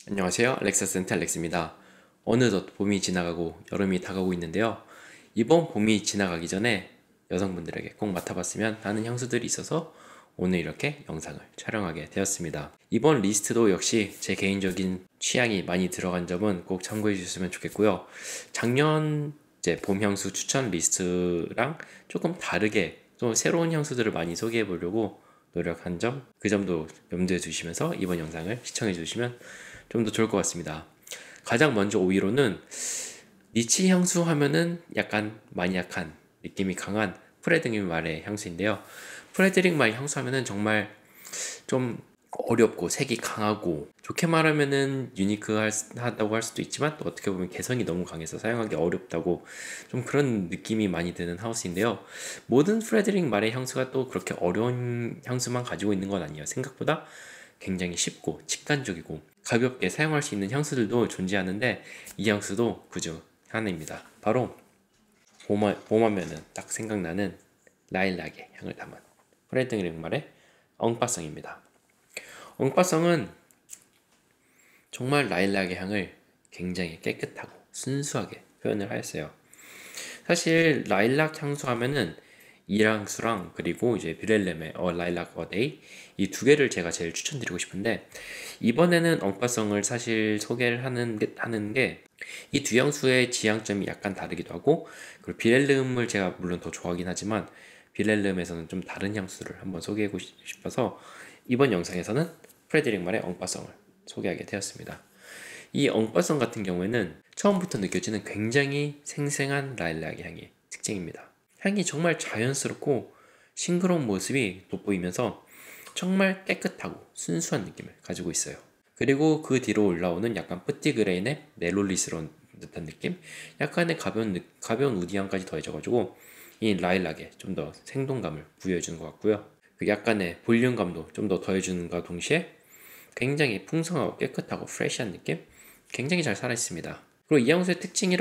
안녕하세요. 렉사센터 알렉스입니다. 어느덧 봄이 지나가고 여름이 다가오고 있는데요. 이번 봄이 지나가기 전에 여성분들에게 꼭 맡아봤으면 하는 향수들이 있어서 오늘 이렇게 영상을 촬영하게 되었습니다. 이번 리스트도 역시 제 개인적인 취향이 많이 들어간 점은 꼭 참고해 주셨으면 좋겠고요. 작년 이제 봄 향수 추천 리스트랑 조금 다르게 좀 새로운 향수들을 많이 소개해 보려고 노력한 점, 그 점도 염두에 두시면서 이번 영상을 시청해 주시면 좀 더 좋을 것 같습니다. 가장 먼저 5위로는 니치 향수 하면은 약간 마니악한 느낌이 강한 프레드링 말의 향수인데요. 프레드링 말 향수 하면은 정말 좀 어렵고 색이 강하고, 좋게 말하면은 유니크하다고 할 수도 있지만 또 어떻게 보면 개성이 너무 강해서 사용하기 어렵다고, 좀 그런 느낌이 많이 드는 하우스인데요. 모든 프레드링 말의 향수가 또 그렇게 어려운 향수만 가지고 있는 건 아니에요. 생각보다 굉장히 쉽고 직관적이고 가볍게 사용할 수 있는 향수들도 존재하는데, 이 향수도 그중 하나입니다. 바로 봄하면은 딱 생각나는 라일락의 향을 담은 프레드링 말의 엉파성입니다. 엉파성은 정말 라일락의 향을 굉장히 깨끗하고 순수하게 표현을 하였어요. 사실 라일락 향수 하면은 이랑수랑 그리고 이제 비렐렘의 라일락 어데이, 이 두 개를 제가 제일 추천드리고 싶은데, 이번에는 엉파성을 사실 소개를 하는 게 이 두 향수의 지향점이 약간 다르기도 하고, 그리고 비렐름을 제가 물론 더 좋아하긴 하지만 비렐름에서는 좀 다른 향수를 한번 소개하고 싶어서 이번 영상에서는 프레드릭 말의 엉파성을 소개하게 되었습니다. 이 엉파성 같은 경우에는 처음부터 느껴지는 굉장히 생생한 라일락의 향이 특징입니다. 향이 정말 자연스럽고 싱그러운 모습이 돋보이면서 정말 깨끗하고 순수한 느낌을 가지고 있어요. 그리고 그 뒤로 올라오는 약간 뿌띠그레인의 멜로디스러운 듯한 느낌, 약간의 가벼운 우디향까지 더해져가지고 이 라일락에 좀 더 생동감을 부여해주는 것 같고요. 그 약간의 볼륨감도 좀 더 더해주는과 동시에 굉장히 풍성하고 깨끗하고 프레시한 느낌, 굉장히 잘 살아있습니다. 그리고 이 향수의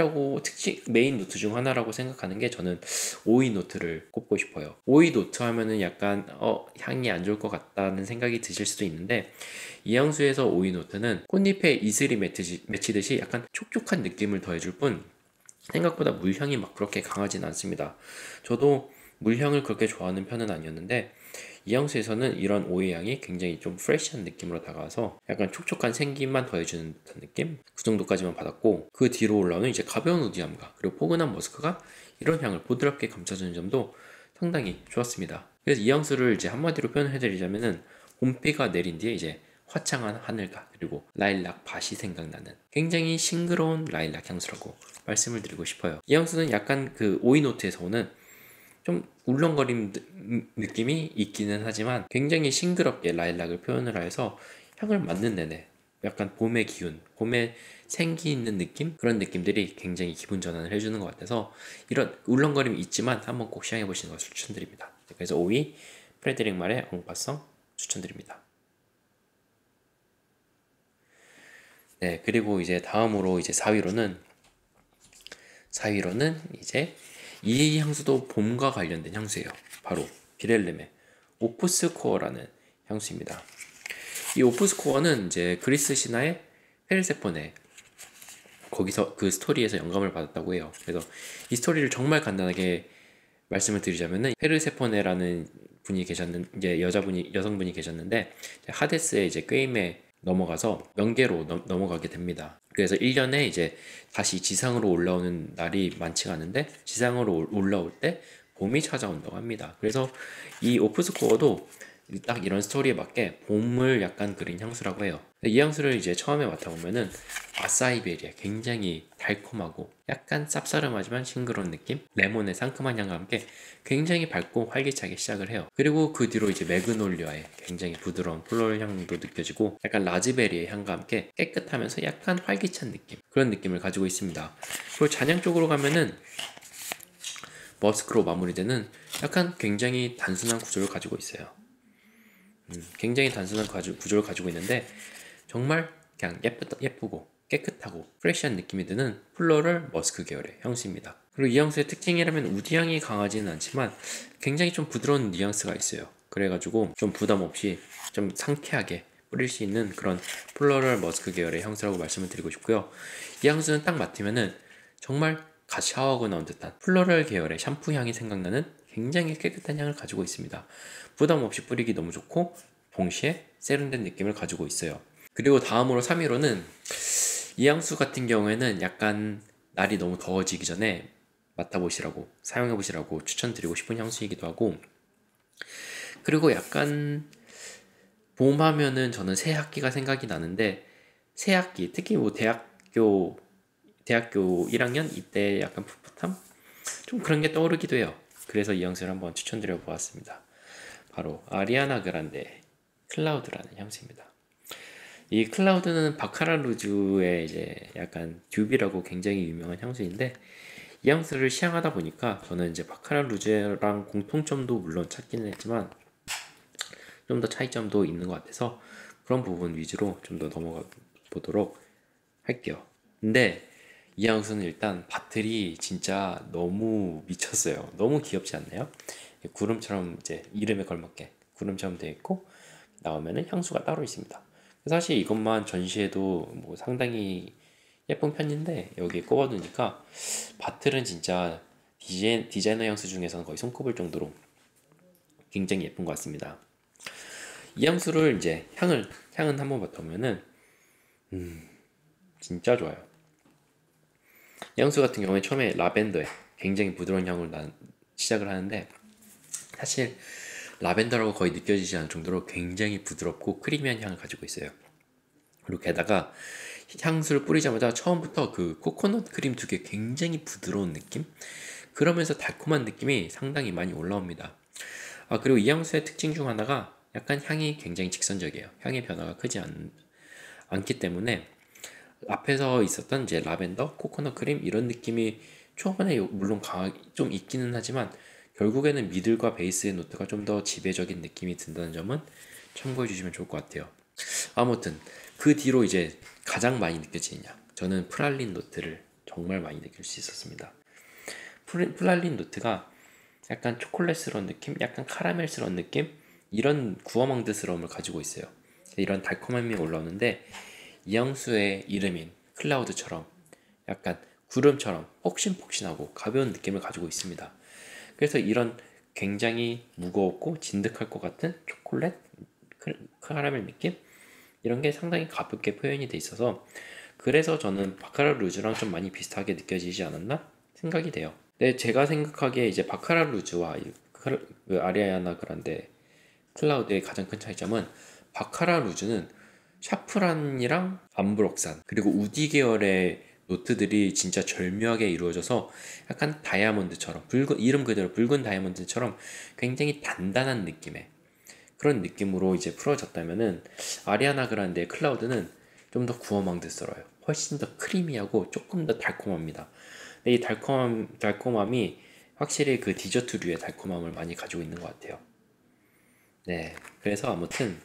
메인 노트 중 하나라고 생각하는 게, 저는 오이 노트를 꼽고 싶어요. 오이 노트 하면은 약간 향이 안 좋을 것 같다는 생각이 드실 수도 있는데, 이 향수에서 오이 노트는 꽃잎에 이슬이 맺히듯이 약간 촉촉한 느낌을 더해줄 뿐 생각보다 물향이 막 그렇게 강하진 않습니다. 저도 물향을 그렇게 좋아하는 편은 아니었는데, 이 향수에서는 이런 오이 향이 굉장히 좀 프레시한 느낌으로 다가와서 약간 촉촉한 생기만 더해주는 듯한 느낌? 그 정도까지만 받았고, 그 뒤로 올라오는 이제 가벼운 우디함과 그리고 포근한 머스크가 이런 향을 부드럽게 감싸주는 점도 상당히 좋았습니다. 그래서 이 향수를 이제 한마디로 표현해드리자면은, 봄비가 내린 뒤에 이제 화창한 하늘과 그리고 라일락 밭이 생각나는 굉장히 싱그러운 라일락 향수라고 말씀을 드리고 싶어요. 이 향수는 약간 그 오이 노트에서 오는 좀 울렁거림 느낌이 있기는 하지만 굉장히 싱그럽게 라일락을 표현을 해서 향을 맡는 내내 약간 봄의 기운, 봄의 생기 있는 느낌? 그런 느낌들이 굉장히 기분 전환을 해주는 것 같아서 이런 울렁거림이 있지만 한번 꼭 시향해 보시는 것을 추천드립니다. 그래서 5위 프레드릭 말의 엉파성 추천드립니다. 네, 그리고 이제 다음으로 이제 4위로는 이제 이 향수도 봄과 관련된 향수예요. 바로 비렐름의 오프스코어라는 향수입니다. 이 오프스코어는 이제 그리스 신화의 페르세포네, 거기서 그 스토리에서 영감을 받았다고 해요. 그래서 이 스토리를 정말 간단하게 말씀을 드리자면은, 페르세포네라는 분이 이제 여성분이 계셨는데, 하데스의 이제 게임에 넘어가서 명계로 넘어가게 됩니다. 그래서 1년에 이제 다시 지상으로 올라오는 날이 많지가 않은데, 지상으로 올라올 때 봄이 찾아온다고 합니다. 그래서 이 오프스코어도 딱 이런 스토리에 맞게 봄을 약간 그린 향수라고 해요. 이 향수를 이제 처음에 맡아보면은 아사이베리아, 굉장히 달콤하고 약간 쌉싸름하지만 싱그러운 느낌, 레몬의 상큼한 향과 함께 굉장히 밝고 활기차게 시작을 해요. 그리고 그 뒤로 이제 매그놀리아의 굉장히 부드러운 플로럴 향도 느껴지고, 약간 라즈베리의 향과 함께 깨끗하면서 약간 활기찬 느낌, 그런 느낌을 가지고 있습니다. 그리고 잔향 쪽으로 가면은 머스크로 마무리되는 약간 굉장히 단순한 구조를 가지고 있어요. 굉장히 단순한 구조를 가지고 있는데 정말 그냥 예쁘고 깨끗하고 프레시한 느낌이 드는 플로럴 머스크 계열의 향수입니다. 그리고 이 향수의 특징이라면 우디향이 강하지는 않지만 굉장히 좀 부드러운 뉘앙스가 있어요. 그래가지고 좀 부담 없이 좀 상쾌하게 뿌릴 수 있는 그런 플로럴 머스크 계열의 향수라고 말씀을 드리고 싶고요. 이 향수는 딱 맡으면은 정말 갓 샤워하고 나온 듯한 플로럴 계열의 샴푸 향이 생각나는 굉장히 깨끗한 향을 가지고 있습니다. 부담 없이 뿌리기 너무 좋고 동시에 세련된 느낌을 가지고 있어요. 그리고 다음으로 3위로는 이 향수 같은 경우에는 약간 날이 너무 더워지기 전에 맡아보시라고 사용해보시라고 추천드리고 싶은 향수이기도 하고, 그리고 약간 봄 하면은 저는 새 학기가 생각이 나는데, 새 학기 특히 뭐 대학교 1학년 이때 약간 풋풋함? 좀 그런 게 떠오르기도 해요. 그래서 이 향수를 한번 추천드려 보았습니다. 바로 아리아나 그란데 클라우드라는 향수입니다. 이 클라우드는 바카라 루즈의 이제 약간 듀비라고 굉장히 유명한 향수인데, 이 향수를 시향하다 보니까 저는 이제 바카라 루즈랑 공통점도 물론 찾기는 했지만 좀 더 차이점도 있는 것 같아서 그런 부분 위주로 좀 더 넘어가 보도록 할게요. 근데 이 향수는 일단 바틀이 진짜 너무 미쳤어요. 너무 귀엽지 않나요? 구름처럼 이제 이름에 걸맞게 구름처럼 되어 있고 나오면은 향수가 따로 있습니다. 사실 이것만 전시해도 뭐 상당히 예쁜 편인데 여기 꼽아두니까 바틀은 진짜 디자이너 향수 중에서는 거의 손꼽을 정도로 굉장히 예쁜 것 같습니다. 이 향수를 이제 향은 한번 맡아보면은 진짜 좋아요. 이 향수 같은 경우에 처음에 라벤더에 굉장히 부드러운 향으로 시작을 하는데, 사실 라벤더라고 거의 느껴지지 않을 정도로 굉장히 부드럽고 크리미한 향을 가지고 있어요. 그리고 게다가 향수를 뿌리자마자 처음부터 그 코코넛 크림 두개 굉장히 부드러운 느낌? 그러면서 달콤한 느낌이 상당히 많이 올라옵니다. 그리고 이 향수의 특징 중 하나가 약간 향이 굉장히 직선적이에요. 향의 변화가 크지 않기 때문에 앞에서 있었던 이제 라벤더, 코코넛 크림 이런 느낌이 초반에 물론 좀 있기는 하지만 결국에는 미들과 베이스의 노트가 좀 더 지배적인 느낌이 든다는 점은 참고해 주시면 좋을 것 같아요. 아무튼 그 뒤로 이제 가장 많이 느껴지는 향, 저는 프랄린 노트를 정말 많이 느낄 수 있었습니다. 프랄린 노트가 약간 초콜릿스러운 느낌, 약간 카라멜스러운 느낌, 이런 구워망드스러움을 가지고 있어요. 이런 달콤함이 올라오는데 이 향수의 이름인 클라우드처럼 약간 구름처럼 폭신폭신하고 가벼운 느낌을 가지고 있습니다. 그래서 이런 굉장히 무겁고 진득할 것 같은 초콜릿, 카라멜 느낌, 이런 게 상당히 가볍게 표현이 돼 있어서 그래서 저는 바카라 루즈랑 좀 많이 비슷하게 느껴지지 않았나 생각이 돼요. 네, 제가 생각하기에 이제 바카라 루즈와 그 아리아나 그란데 클라우드의 가장 큰 차이점은, 바카라 루즈는 샤프란이랑 암브록산 그리고 우디 계열의 노트들이 진짜 절묘하게 이루어져서 약간 다이아몬드처럼 이름 그대로 붉은 다이아몬드처럼 굉장히 단단한 느낌의 그런 느낌으로 이제 풀어졌다면은, 아리아나 그란데의 클라우드는 좀 더 구워망드스러워요. 훨씬 더 크리미하고 조금 더 달콤합니다. 근데 이 달콤함이 확실히 그 디저트류의 달콤함을 많이 가지고 있는 것 같아요. 네, 그래서 아무튼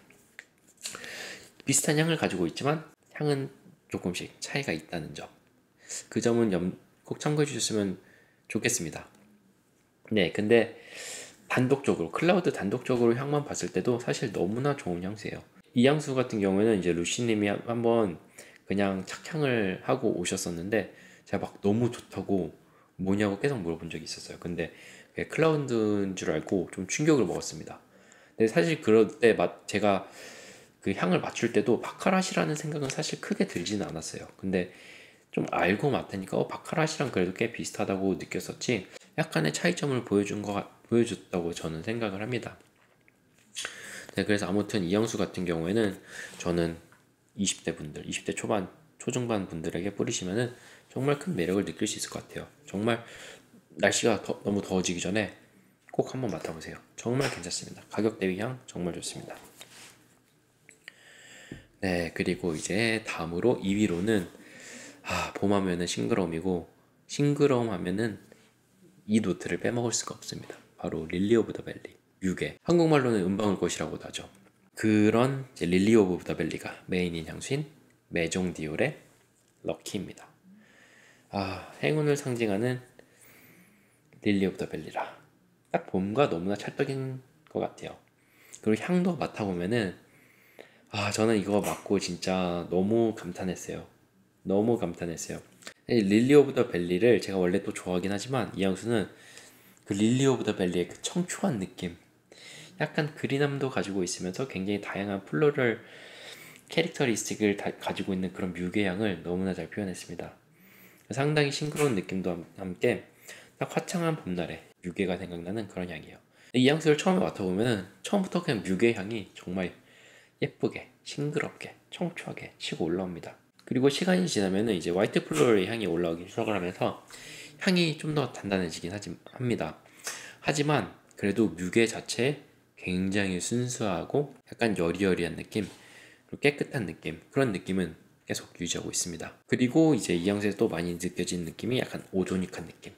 비슷한 향을 가지고 있지만 향은 조금씩 차이가 있다는 점, 그 점은 꼭 참고해 주셨으면 좋겠습니다. 네, 근데 클라우드 단독적으로 향만 봤을 때도 사실 너무나 좋은 향수예요. 이 향수 같은 경우에는 이제 루시님이 한번 그냥 착향을 하고 오셨었는데 제가 막 너무 좋다고 뭐냐고 계속 물어본 적이 있었어요. 근데 그게 클라우드인 줄 알고 좀 충격을 먹었습니다. 근데 사실 그럴 때 제가 그 향을 맞출 때도 바카라시라는 생각은 사실 크게 들지는 않았어요. 근데 좀 알고 맡으니까 바카라시랑 그래도 꽤 비슷하다고 느꼈었지, 약간의 차이점을 보여줬다고 저는 생각을 합니다. 네, 그래서 아무튼 이 향수 같은 경우에는 저는 20대 초반, 초중반 분들에게 뿌리시면은 정말 큰 매력을 느낄 수 있을 것 같아요. 정말 날씨가 너무 더워지기 전에 꼭 한번 맡아보세요. 정말 괜찮습니다. 가격 대비 향 정말 좋습니다. 네, 그리고 이제 다음으로 2위로는 봄 하면은 싱그러움이고, 싱그러움 하면은 이 노트를 빼먹을 수가 없습니다. 바로 릴리 오브 더 밸리, 뮤게, 한국말로는 은방울 꽃이라고도 하죠. 그런 이제 릴리 오브 더 밸리가 메인인 향수인 메종 디올의 럭키입니다. 행운을 상징하는 릴리 오브 더 밸리라 딱 봄과 너무나 찰떡인 것 같아요. 그리고 향도 맡아보면은 저는 이거 맡고 진짜 너무 감탄했어요. 너무 감탄했어요. 이 릴리 오브 더 밸리를 제가 원래 또 좋아하긴 하지만 이 향수는 그 릴리 오브 더 밸리의 그 청초한 느낌, 약간 그린함도 가지고 있으면서 굉장히 다양한 플로럴 캐릭터리스틱을 가지고 있는 그런 뮤의 향을 너무나 잘 표현했습니다. 상당히 싱그러운 느낌도 함께 딱 화창한 봄날에 뮤게가 생각나는 그런 향이에요. 이 향수를 처음에 맡아보면 처음부터 그냥 뮤게 향이 정말 예쁘게 싱그럽게 청초하게 치고 올라옵니다. 그리고 시간이 지나면 이제 화이트 플로럴의 향이 올라오기 시작을 하면서 향이 좀 더 단단해지긴 합니다. 하지만 그래도 뮤게 자체 굉장히 순수하고 약간 여리여리한 느낌, 그리고 깨끗한 느낌, 그런 느낌은 계속 유지하고 있습니다. 그리고 이제 이 향수에서 또 많이 느껴지는 느낌이 약간 오조닉한 느낌,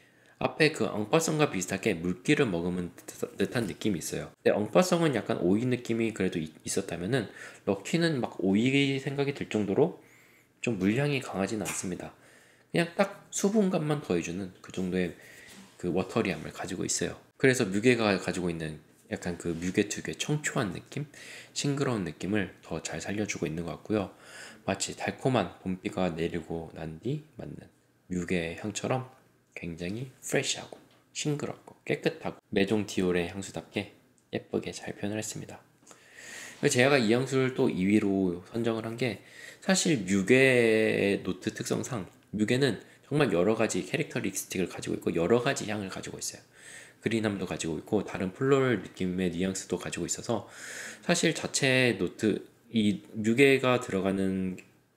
앞에 그 엉파성과 비슷하게 물기를 머금은 듯한 느낌이 있어요. 근데 엉파성은 약간 오이 느낌이 그래도 있었다면은 럭키는 막 오이 생각이 들 정도로 좀 물향이 강하지는 않습니다. 그냥 딱 수분감만 더해주는 그 정도의 그 워터리함을 가지고 있어요. 그래서 뮤게가 가지고 있는 약간 그 뮤게 특유의 청초한 느낌, 싱그러운 느낌을 더 잘 살려주고 있는 것 같고요. 마치 달콤한 봄비가 내리고 난 뒤 맞는 뮤게의 향처럼 굉장히 프레시하고 싱그럽고 깨끗하고 메종 디올의 향수답게 예쁘게 잘 표현을 했습니다. 제가 이 향수를 또 2위로 선정을 한 게 사실 뮤게의 노트 특성상 뮤게는 정말 여러 가지 캐릭터리스틱을 가지고 있고 여러 가지 향을 가지고 있어요. 그린함도 가지고 있고 다른 플로럴 느낌의 뉘앙스도 가지고 있어서 사실 자체 노트 이 뮤게가 들어가는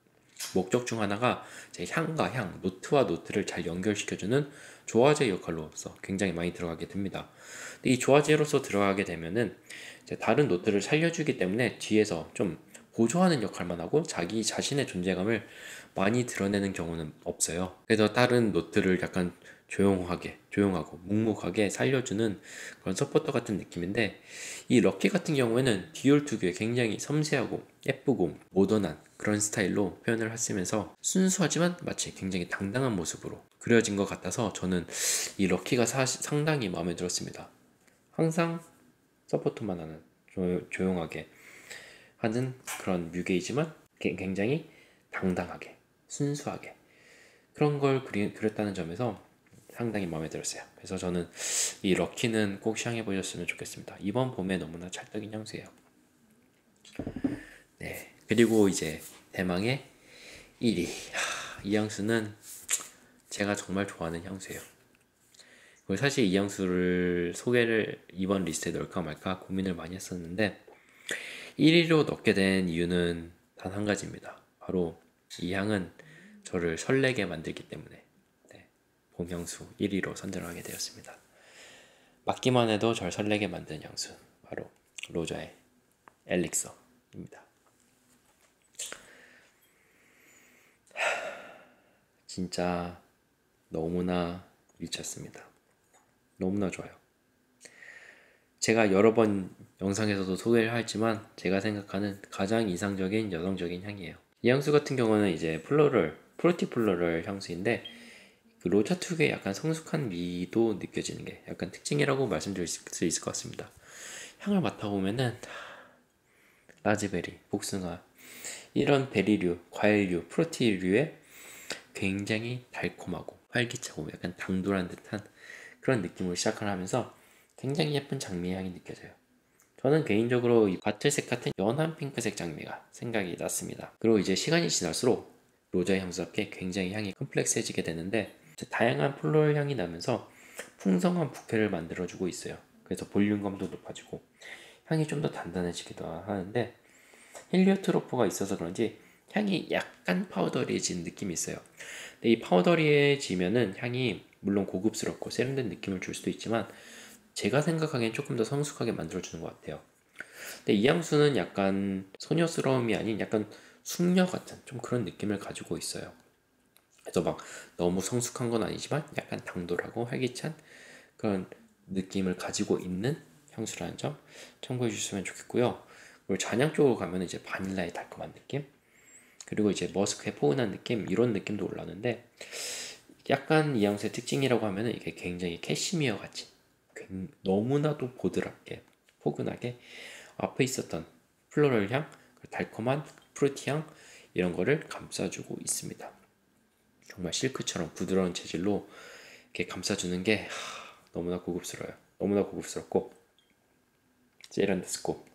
목적 중 하나가 제 향과 향, 노트와 노트를 잘 연결시켜주는 조화제 역할로서 굉장히 많이 들어가게 됩니다. 근데 이 조화제로서 들어가게 되면은 이제 다른 노트를 살려주기 때문에 뒤에서 좀 보조하는 역할만 하고 자기 자신의 존재감을 많이 드러내는 경우는 없어요. 그래서 다른 노트를 약간 조용하고 묵묵하게 살려주는 그런 서포터 같은 느낌인데, 이 럭키 같은 경우에는 디올 특유의 굉장히 섬세하고 예쁘고 모던한 그런 스타일로 표현을 했으면서 순수하지만 마치 굉장히 당당한 모습으로 그려진 것 같아서 저는 이 럭키가 상당히 마음에 들었습니다. 항상 서포트만 하는 조용하게 하는 그런 뮤게이지만 굉장히 당당하게 순수하게 그런 걸 그렸다는 점에서 상당히 마음에 들었어요. 그래서 저는 이 럭키는 꼭 시향해 보셨으면 좋겠습니다. 이번 봄에 너무나 찰떡인 향수예요. 네, 그리고 이제 대망의 1위. 이 향수는 제가 정말 좋아하는 향수예요. 그리고 사실 이 향수를 소개를 이번 리스트에 넣을까 말까 고민을 많이 했었는데 1위로 넣게 된 이유는 단 한 가지입니다. 바로 이 향은 저를 설레게 만들기 때문에 봄 향수 1위로 선정하게 되었습니다. 맡기만 해도 절 설레게 만드는 향수, 바로 로저의 엘릭서입니다. 진짜 너무나 미쳤습니다. 너무나 좋아요. 제가 여러 번 영상에서도 소개를 했지만 제가 생각하는 가장 이상적인 여성적인 향이에요. 이 향수 같은 경우는 이제 프루티 플로럴 향수인데 그 로자 특유의 약간 성숙한 미도 느껴지는 게 약간 특징이라고 말씀드릴 수 있을 것 같습니다. 향을 맡아보면은 라즈베리, 복숭아 이런 베리류, 과일류, 프루티류의 굉장히 달콤하고 활기차고 약간 당돌한 듯한 그런 느낌으로 시작을 하면서 굉장히 예쁜 장미의 향이 느껴져요. 저는 개인적으로 이 바틀색 같은 연한 핑크색 장미가 생각이 났습니다. 그리고 이제 시간이 지날수록 로자의 향수답게 굉장히 향이 컴플렉스해지게 되는데 다양한 플로럴 향이 나면서 풍성한 부케를 만들어주고 있어요. 그래서 볼륨감도 높아지고 향이 좀 더 단단해지기도 하는데 헬리오트로프가 있어서 그런지 향이 약간 파우더리해진 느낌이 있어요. 근데 이 파우더리해지면은 향이 물론 고급스럽고 세련된 느낌을 줄 수도 있지만 제가 생각하기엔 조금 더 성숙하게 만들어주는 것 같아요. 근데 이 향수는 약간 소녀스러움이 아닌 약간 숙녀 같은 좀 그런 느낌을 가지고 있어요. 그래서 막 너무 성숙한 건 아니지만 약간 당돌하고 활기찬 그런 느낌을 가지고 있는 향수라는 점 참고해 주셨으면 좋겠고요. 그리고 잔향 쪽으로 가면 이제 바닐라의 달콤한 느낌, 그리고 이제 머스크의 포근한 느낌, 이런 느낌도 올라오는데 약간 이 향수의 특징이라고 하면 이게 굉장히 캐시미어 같이 너무나도 보드랍게 포근하게 앞에 있었던 플로럴 향, 달콤한 프루티향 이런 거를 감싸주고 있습니다. 정말 실크처럼 부드러운 재질로 이렇게 감싸주는 게 너무나 고급스러워요. 너무나 고급스럽고 세련됐고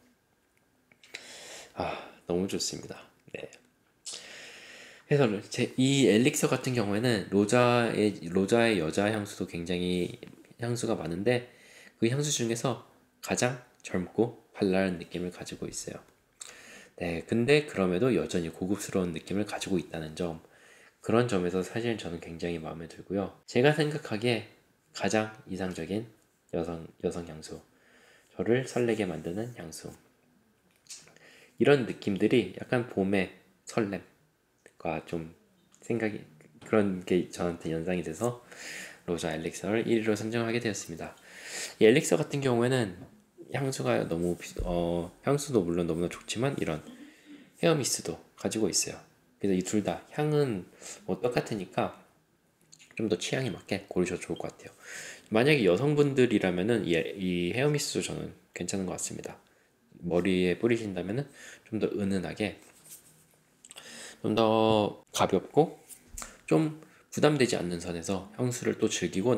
너무 좋습니다. 네. 그래서 이 엘릭서 같은 경우에는 로자의 여자 향수도 굉장히 향수가 많은데 그 향수 중에서 가장 젊고 발랄한 느낌을 가지고 있어요. 네, 근데 그럼에도 여전히 고급스러운 느낌을 가지고 있다는 점, 그런 점에서 사실 저는 굉장히 마음에 들고요. 제가 생각하기에 가장 이상적인 여성 향수, 저를 설레게 만드는 향수. 이런 느낌들이 약간 봄의 설렘과 좀 생각이, 그런 게 저한테 연상이 돼서 로자 엘릭서를 1위로 선정하게 되었습니다. 이 엘릭서 같은 경우에는 향수가 향수도 물론 너무나 좋지만 이런 헤어미스도 가지고 있어요. 그래서 이 둘 다 향은 똑같으니까 좀 더 취향에 맞게 고르셔도 좋을 것 같아요. 만약에 여성분들이라면은 이 헤어미스도 저는 괜찮은 것 같습니다. 머리에 뿌리신다면은 좀 더 은은하게, 좀 더 가볍고 좀 부담되지 않는 선에서 향수를 또 즐기고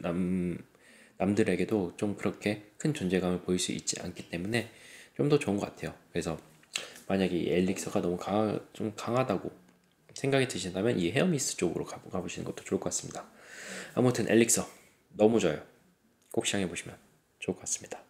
남들에게도 좀 그렇게 큰 존재감을 보일 수 있지 않기 때문에 좀 더 좋은 것 같아요. 그래서 만약에 이 엘릭서가 좀 강하다고 생각이 드신다면 이 헤어미스 쪽으로 가보시는 것도 좋을 것 같습니다. 아무튼 엘릭서 너무 좋아요. 꼭 시향해 보시면 좋을 것 같습니다.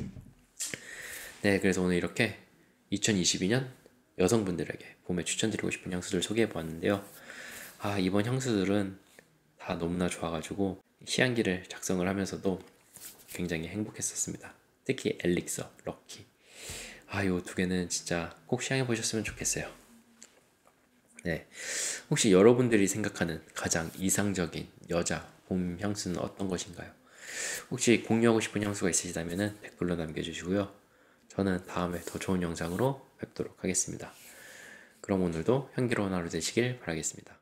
네, 그래서 오늘 이렇게 2022년 여성분들에게 봄에 추천드리고 싶은 향수들 소개해 보았는데요. 이번 향수들은 다 너무나 좋아가지고 시향기를 작성을 하면서도 굉장히 행복했었습니다. 특히 엘릭서, 럭키. 요 두 개는 진짜 꼭 시향해 보셨으면 좋겠어요. 네. 혹시 여러분들이 생각하는 가장 이상적인 여자 봄 향수는 어떤 것인가요? 혹시 공유하고 싶은 향수가 있으시다면 댓글로 남겨주시고요. 저는 다음에 더 좋은 영상으로 뵙도록 하겠습니다. 그럼 오늘도 향기로운 하루 되시길 바라겠습니다.